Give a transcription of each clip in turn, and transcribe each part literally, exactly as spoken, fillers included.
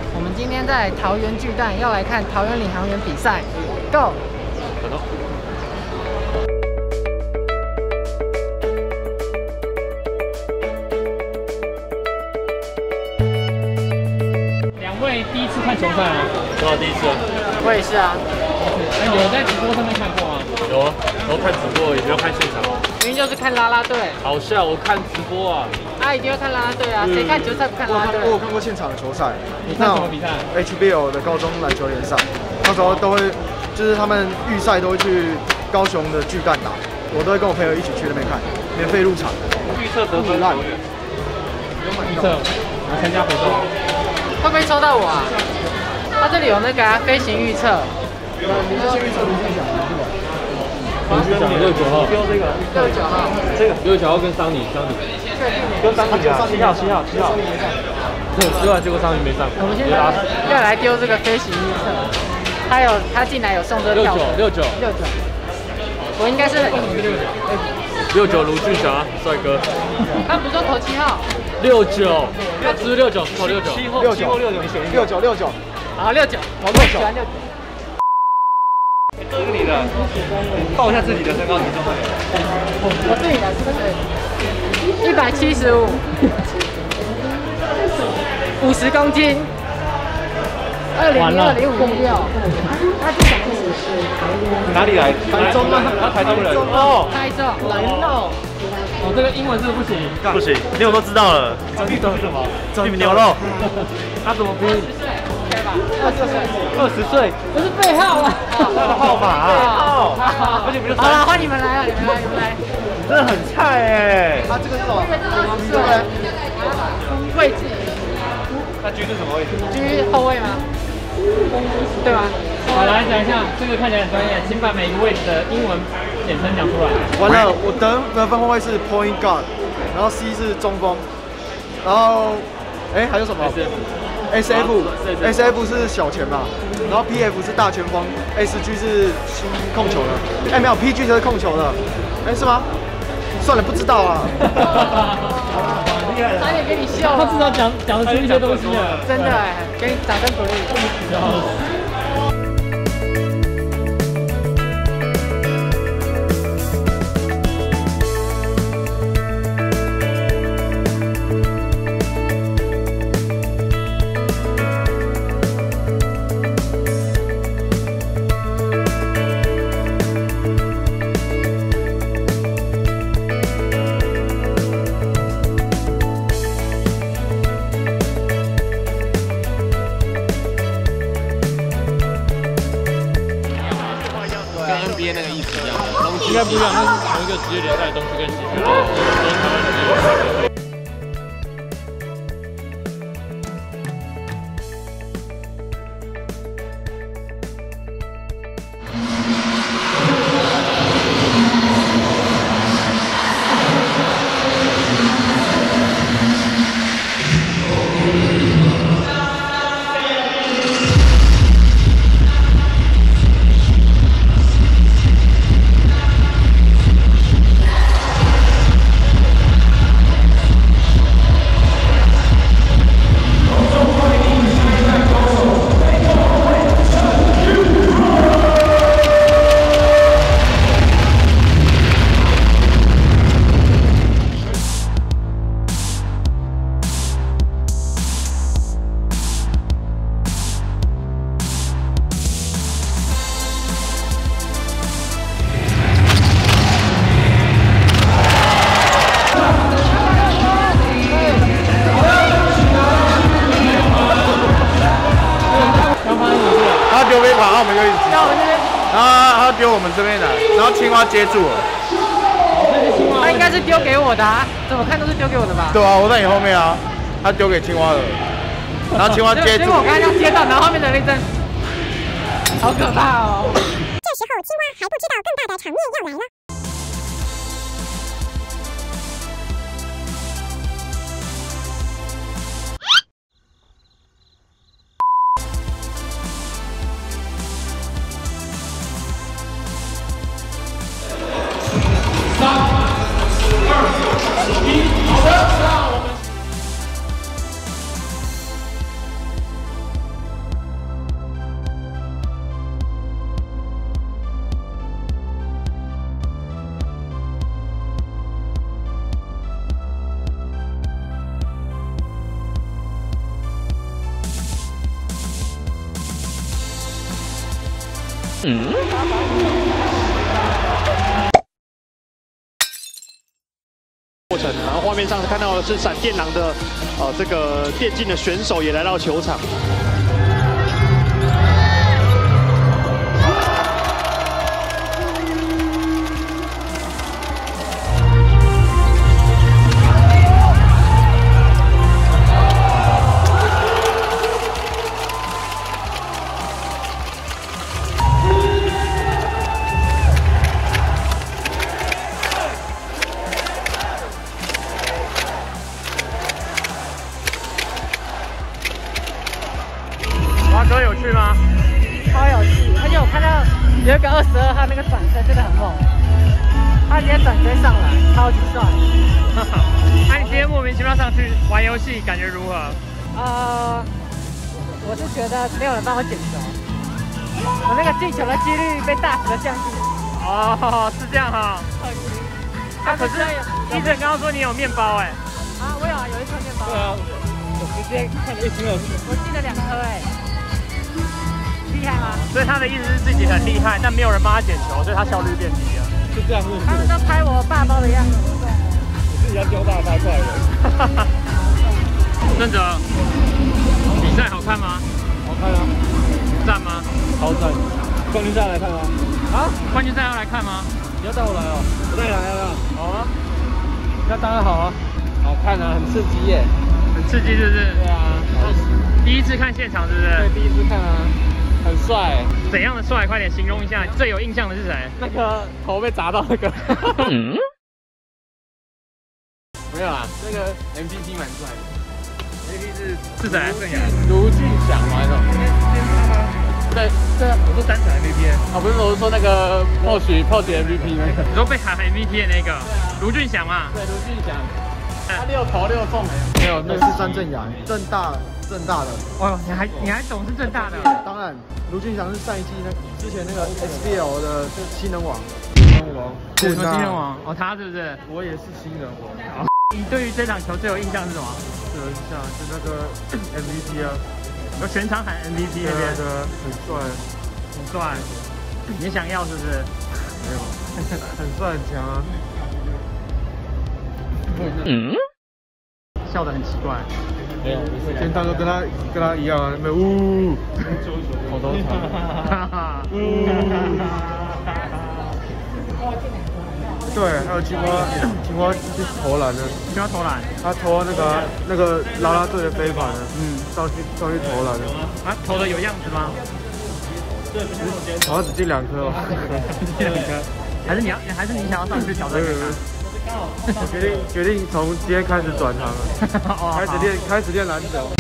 我们今天在桃园巨蛋要来看桃园领航员比赛 ，Go！ 好的。 两位第一次看球赛吗？ 对啊，第一次啊。 我也是啊。 哎，有在直播上面看过吗？ 有啊，然后看直播也没有看现场。 明明就是看啦啦队。 好笑，我看直播啊。 他一定会看啦啦队啊，谁看球赛不看啦啦队？ 我有看过现场的球赛。 你看什么比赛 ？H B L 的高中篮球联赛，那时候都会，就是他们预赛都会去高雄的巨蛋打，我都会跟我朋友一起去那边看，免费入场。 预测得分烂。 预测，我参加活动。 会不会抽到我啊？他这里有那个啊，飞行预测。 你这些预测你自己讲的， 我去讲六九号， 六十九号， 这个六九号跟桑尼，桑尼，跟桑尼啊，七号七号七号，对，对啊，结果桑尼没上。 我们现在要来丢这个飞行预测，他有他进来有送这个票。 六九六九，我应该是六九卢俊祥帅哥。 他不是说投七号？ 六九，是不是六九？投六九， 六九六九，你选六九六九， 好六九，我更喜欢六九。 这是你的，报一下自己的身高体重。 我自己的是不是一百七十五，五十公斤，二零二零五六。他就想哪里来？台中吗？他台中人。哦， 台中人肉。 哦，这个英文是不行， 不行，连我都知道了。玉米是什么？玉米牛肉。他怎么拼？ 对吧？二十岁。 二十岁。 不是背号啊， 他的号码啊。 好，而且不是。好了，换你们来了，你们来，你们来。 你真的很菜哎。 他这个是什么？ 对不对？位置。 那居是什么位置？ 居后卫吗？对吗？ 好，来讲一下，这个看起来很专业，请把每一个位置的英文简称讲出来。 完了，我得得分后卫是 point guard， 然后 C 是中锋，然后哎还有什么 ？S F S F 是小前吧，然后 P F 是大前锋 ，S G 是控球的，哎没有 P G 就是控球的，哎是吗？算了，不知道啊。 差点给你笑他了， 至少讲讲得出一些东西啊， 真的哎，给你掌声鼓励。 跟 N B A 那个意思一样， 应该不一样，那是同一个职业联赛的东西跟西区，然后都是台湾职业联赛。 丢飞盘，然后我们就一直击球，然后他丢我们这边来，然后青蛙接住了。 他应该是丢给我的啊，怎么看都是丢给我的吧？ 对啊，我在你后面啊，他丢给青蛙了，然后青蛙接住。 结果我刚刚要接到，然后后面的那阵，好可怕哦！ 这时候青蛙还不知道更大的场面要来了。 嗯。 过程，然后画面上看到的是闪电狼的呃这个电竞的选手也来到球场。 哥有趣吗？ 超有趣，而且我看到有一个二十二号那个转身真的很猛，他直接转身上来，超级帅。 那、啊、你今天莫名其妙上去玩游戏，感觉如何？ 呃，我是觉得没有人帮我捡球，我那个进球的几率被大幅的降低。 哦，是这样哈、哦。啊，可是医生刚刚说你有面包哎。 啊，我有啊，有一颗面包。 对啊，我直接看你一清二楚。 我进了两颗哎。 厉害吗？ 所以他的意思是自己很厉害，但没有人帮他捡球，所以他效率变低了。是这样子。 他们都拍我爸包的样子。 你自己要丢大发出来的。郑哲，比赛好看吗？ 好看啊。 赞吗？ 超赞。冠军赛来看吗？ 啊？冠军赛要来看吗？ 你要带我来哦。我带你来啊。 好啊。 那当然好啊。好看啊，很刺激耶。 很刺激是不是？ 对啊。 第一次看现场是不是？ 对，第一次看啊。 很帅， 怎样的帅？快点形容一下，最有印象的是谁？ 那个头被砸到那个。嗯、没有啦，那个 M V P 蛮帅的。M V P 是是谁？ 卢俊祥吗？对对啊， 我说单场 M V P 啊，不是，我是说那个 P O S H P O S H M V P 那个。 你说被喊 M V P 的那个卢俊祥嘛？ 对，卢俊祥，他六投六中没有？ 没有，那是张镇阳，正大正大的。 哦，你还你还懂是正大的？ 当然，卢俊祥是上一季那之前那个 S B L 的新人王。 新人王。 什么新人王？哦，他是不是？ 我也是新人王。 你对于这场球最有印象是什么？ 最有印象是那个 M V P 啊， 有全场喊 M V P 那边。 对啊，很帅， 很帅。你想要是不是？ 没有，很帅很强啊。 嗯。笑得很奇怪。 没有， 今天大哥跟他跟他一样啊，没有呜，口头禅，呜，对，还有青蛙，青蛙去投篮的， 青蛙投篮， 他投那个那个啦啦队的飞盘的，嗯，上去上去投篮的， 啊，投的有样子吗？ 好像只进两颗哦， 两颗，还是你要，还是你想要上去挑战看看？ 我决定决定从今天开始转行了，开始练开始练篮球。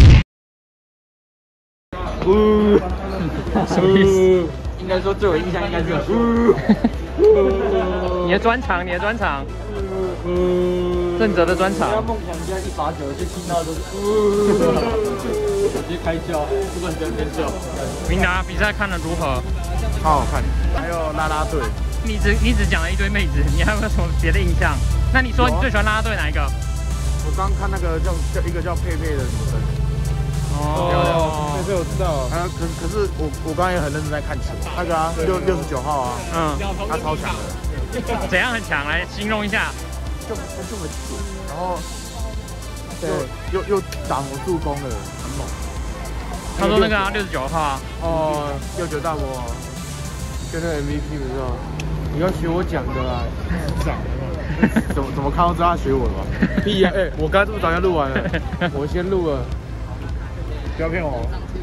呜， 什么意思？ 应该说最有印象应该是呜，你的专场，你的专场，郑哲的专场。 梦想家一罚球就听到都是呜，直接开窍，不管真真笑。 明达比赛看得如何？ 超好看，还有啦啦队。 你只你只讲了一堆妹子，你还有没有什么别的印象？那你说你最喜欢啦啦队哪一个？ 我刚看那个叫叫一个叫佩佩的女生。 哦， 佩佩我知道。啊，可可是我我刚刚也很认真在看球，那个啊六六十九号啊，嗯，他超强的。 怎样很强？来形容一下。 就就很准，然后对又又打魔助攻的，很猛。 他说那个啊六十九号啊。 哦，六九大魔王，跟那个 M V P 不知道。 你要学我讲的啦，讲的怎么怎么看都知道他学我的吧？屁呀！哎，我刚才这么早就录完了，我先录了，不要骗我。